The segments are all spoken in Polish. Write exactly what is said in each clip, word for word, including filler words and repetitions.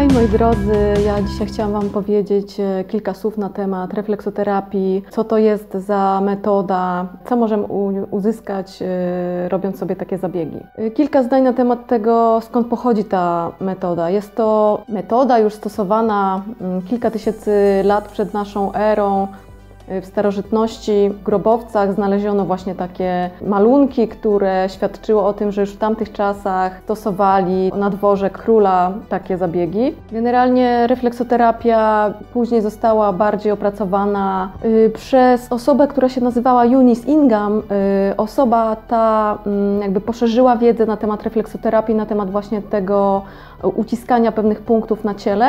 Hej moi drodzy, ja dzisiaj chciałam Wam powiedzieć kilka słów na temat refleksoterapii, co to jest za metoda, co możemy uzyskać robiąc sobie takie zabiegi. Kilka zdań na temat tego, skąd pochodzi ta metoda. Jest to metoda już stosowana kilka tysięcy lat przed naszą erą. W starożytności w grobowcach znaleziono właśnie takie malunki, które świadczyły o tym, że już w tamtych czasach stosowali na dworze króla takie zabiegi. Generalnie refleksoterapia później została bardziej opracowana przez osobę, która się nazywała Eunice Ingham. Osoba ta jakby poszerzyła wiedzę na temat refleksoterapii, na temat właśnie tego uciskania pewnych punktów na ciele.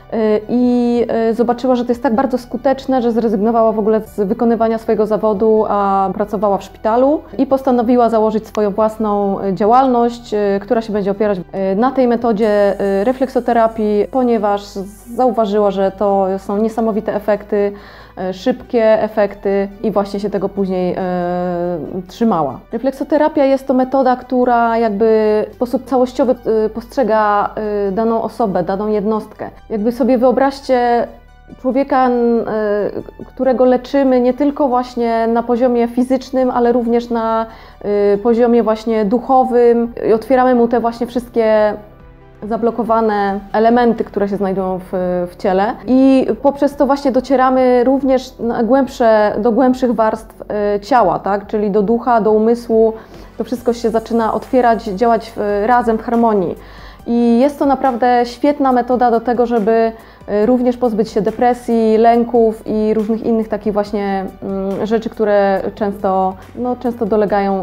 I zobaczyła, że to jest tak bardzo skuteczne, że zrezygnowała w ogóle z wykonywania swojego zawodu, a pracowała w szpitalu i postanowiła założyć swoją własną działalność, która się będzie opierać na tej metodzie refleksoterapii, ponieważ zauważyła, że to są niesamowite efekty, szybkie efekty i właśnie się tego później e, trzymała. Refleksoterapia jest to metoda, która jakby w sposób całościowy e, postrzega e, daną osobę, daną jednostkę. Jakby sobie wyobraźcie człowieka, e, którego leczymy nie tylko właśnie na poziomie fizycznym, ale również na e, poziomie właśnie duchowym i otwieramy mu te właśnie wszystkie zablokowane elementy, które się znajdują w, w ciele i poprzez to właśnie docieramy również na głębsze, do głębszych warstw y, ciała, tak? Czyli do ducha, do umysłu. To wszystko się zaczyna otwierać, działać w, razem w harmonii. I jest to naprawdę świetna metoda do tego, żeby również pozbyć się depresji, lęków i różnych innych takich właśnie rzeczy, które często, no, często dolegają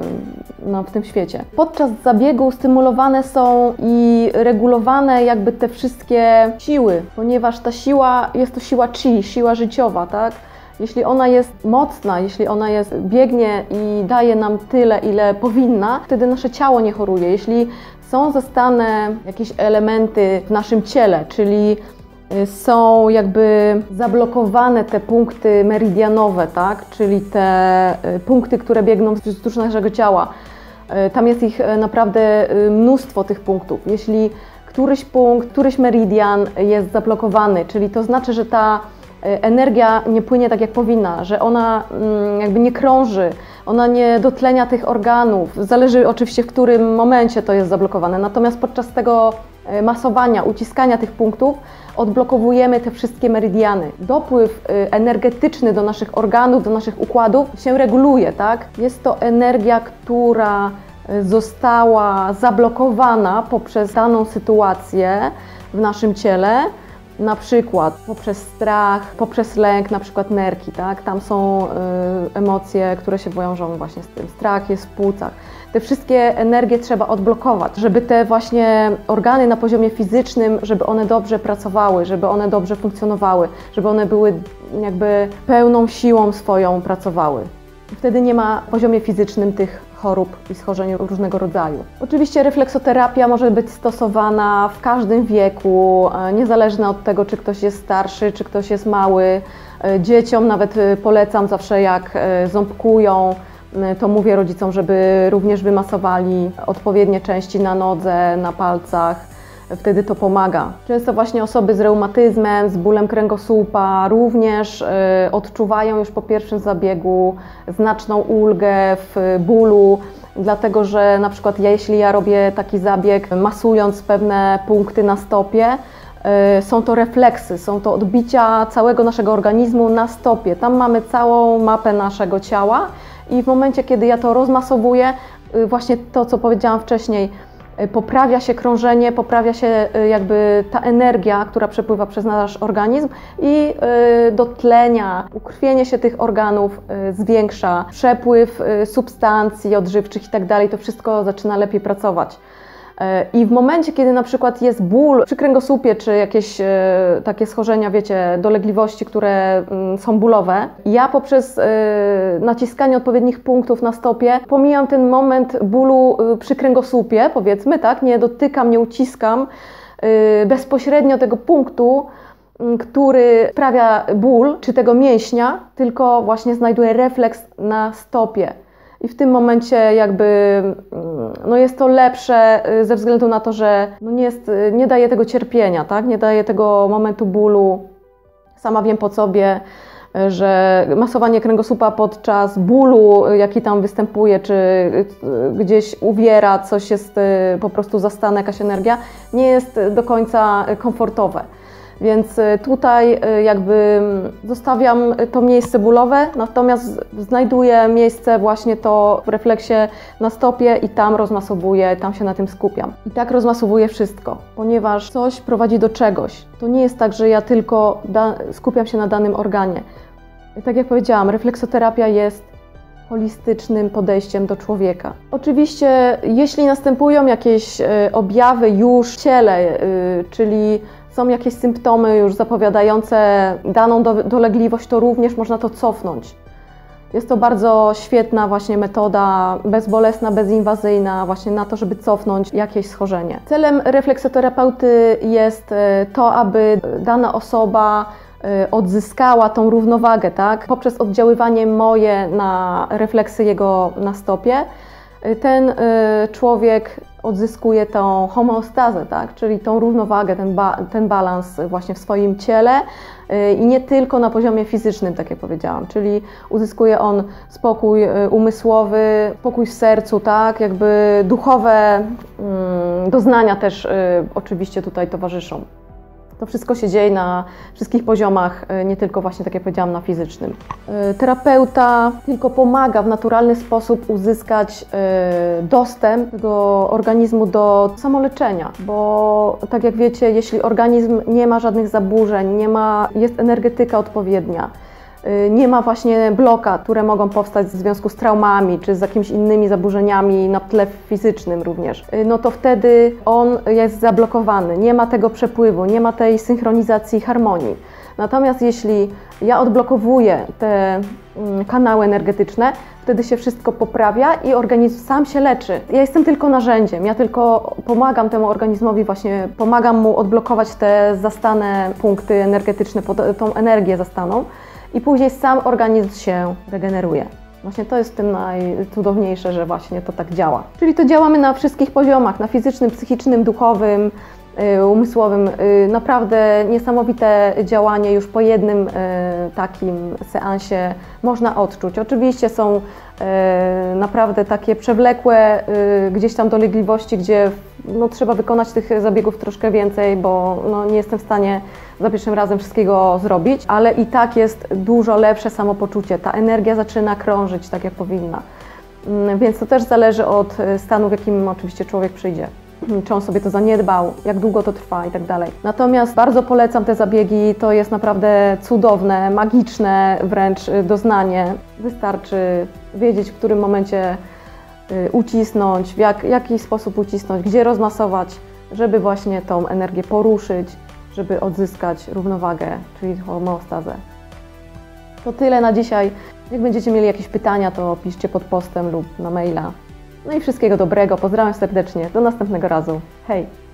no, w tym świecie. Podczas zabiegu stymulowane są i regulowane jakby te wszystkie siły, ponieważ ta siła jest to siła chi, siła życiowa, tak? Jeśli ona jest mocna, jeśli ona jest, biegnie i daje nam tyle, ile powinna, wtedy nasze ciało nie choruje. Jeśli są zastane jakieś elementy w naszym ciele, czyli są jakby zablokowane te punkty meridianowe, tak? Czyli te punkty, które biegną wzdłuż naszego ciała. Tam jest ich naprawdę mnóstwo tych punktów. Jeśli któryś punkt, któryś meridian jest zablokowany, czyli to znaczy, że ta energia nie płynie tak jak powinna, że ona jakby nie krąży, ona nie dotlenia tych organów. Zależy oczywiście, w którym momencie to jest zablokowane. Natomiast podczas tego masowania, uciskania tych punktów odblokowujemy te wszystkie meridiany. Dopływ energetyczny do naszych organów, do naszych układów się reguluje, tak? Jest to energia, która została zablokowana poprzez daną sytuację w naszym ciele, na przykład poprzez strach, poprzez lęk, na przykład nerki, tak? Tam są y, emocje, które się wiążą właśnie z tym. Strach jest w płucach. Te wszystkie energie trzeba odblokować, żeby te właśnie organy na poziomie fizycznym, żeby one dobrze pracowały, żeby one dobrze funkcjonowały, żeby one były jakby pełną siłą swoją pracowały. Wtedy nie ma na poziomie fizycznym tych chorób i schorzeń różnego rodzaju. Oczywiście refleksoterapia może być stosowana w każdym wieku, niezależnie od tego, czy ktoś jest starszy, czy ktoś jest mały. Dzieciom nawet polecam zawsze, jak ząbkują, to mówię rodzicom, żeby również wymasowali odpowiednie części na nodze, na palcach. Wtedy to pomaga. Często właśnie osoby z reumatyzmem, z bólem kręgosłupa również y, odczuwają już po pierwszym zabiegu znaczną ulgę w bólu, dlatego że na przykład ja, jeśli ja robię taki zabieg masując pewne punkty na stopie, y, są to refleksy, są to odbicia całego naszego organizmu na stopie. Tam mamy całą mapę naszego ciała i w momencie, kiedy ja to rozmasowuję, y, właśnie to, co powiedziałam wcześniej, poprawia się krążenie, poprawia się jakby ta energia, która przepływa przez nasz organizm i dotlenia, ukrwienie się tych organów zwiększa, przepływ substancji odżywczych i tak dalej, to wszystko zaczyna lepiej pracować. I w momencie, kiedy na przykład jest ból przy kręgosłupie, czy jakieś takie schorzenia, wiecie, dolegliwości, które są bólowe, ja poprzez naciskanie odpowiednich punktów na stopie pomijam ten moment bólu przy kręgosłupie, powiedzmy, tak, nie dotykam, nie uciskam bezpośrednio tego punktu, który sprawia ból, czy tego mięśnia, tylko właśnie znajduję refleks na stopie. I w tym momencie jakby no jest to lepsze ze względu na to, że no nie, jest, nie daje tego cierpienia, tak? Nie daje tego momentu bólu. Sama wiem po sobie, że masowanie kręgosłupa podczas bólu, jaki tam występuje, czy gdzieś uwiera, coś jest po prostu zastana, jakaś energia, nie jest do końca komfortowe. Więc tutaj jakby zostawiam to miejsce bólowe, natomiast znajduję miejsce właśnie to w refleksie na stopie i tam rozmasowuję, tam się na tym skupiam. I tak rozmasowuję wszystko, ponieważ coś prowadzi do czegoś. To nie jest tak, że ja tylko skupiam się na danym organie. I tak jak powiedziałam, refleksoterapia jest holistycznym podejściem do człowieka. Oczywiście, jeśli następują jakieś objawy już w ciele, czyli są jakieś symptomy już zapowiadające daną dolegliwość, to również można to cofnąć. Jest to bardzo świetna właśnie metoda, bezbolesna, bezinwazyjna właśnie na to, żeby cofnąć jakieś schorzenie. Celem refleksoterapeuty jest to, aby dana osoba odzyskała tą równowagę, tak? Poprzez oddziaływanie moje na refleksy jego na stopie, ten człowiek odzyskuje tą homeostazę, tak? Czyli tą równowagę, ten, ba ten balans właśnie w swoim ciele i nie tylko na poziomie fizycznym, tak jak powiedziałam, czyli uzyskuje on spokój umysłowy, spokój w sercu, tak? Jakby duchowe mm, doznania też y, oczywiście tutaj towarzyszą. To wszystko się dzieje na wszystkich poziomach, nie tylko właśnie, tak jak powiedziałam, na fizycznym. Terapeuta tylko pomaga w naturalny sposób uzyskać dostęp do organizmu do samoleczenia, bo tak jak wiecie, jeśli organizm nie ma żadnych zaburzeń, nie ma, jest energetyka odpowiednia, nie ma właśnie blokad, które mogą powstać w związku z traumami czy z jakimiś innymi zaburzeniami na tle fizycznym również, no to wtedy on jest zablokowany, nie ma tego przepływu, nie ma tej synchronizacji, harmonii. Natomiast jeśli ja odblokowuję te kanały energetyczne, wtedy się wszystko poprawia i organizm sam się leczy. Ja jestem tylko narzędziem, ja tylko pomagam temu organizmowi, właśnie pomagam mu odblokować te zastane punkty energetyczne, tą energię zastaną. I później sam organizm się regeneruje. Właśnie to jest w tym najcudowniejsze, że właśnie to tak działa. Czyli to działamy na wszystkich poziomach, na fizycznym, psychicznym, duchowym, umysłowym. Naprawdę niesamowite działanie już po jednym takim seansie można odczuć. Oczywiście są naprawdę takie przewlekłe gdzieś tam dolegliwości, gdzie no, trzeba wykonać tych zabiegów troszkę więcej, bo no, nie jestem w stanie za pierwszym razem wszystkiego zrobić, ale i tak jest dużo lepsze samopoczucie. Ta energia zaczyna krążyć tak, jak powinna. Więc to też zależy od stanu, w jakim oczywiście człowiek przyjdzie. Czy on sobie to zaniedbał, jak długo to trwa i tak dalej. Natomiast bardzo polecam te zabiegi, to jest naprawdę cudowne, magiczne wręcz doznanie. Wystarczy wiedzieć, w którym momencie ucisnąć, w jak, jaki sposób ucisnąć, gdzie rozmasować, żeby właśnie tą energię poruszyć, żeby odzyskać równowagę, czyli homeostazę. To tyle na dzisiaj. Jak będziecie mieli jakieś pytania, to piszcie pod postem lub na maila. No i wszystkiego dobrego, pozdrawiam serdecznie, do następnego razu. Hej!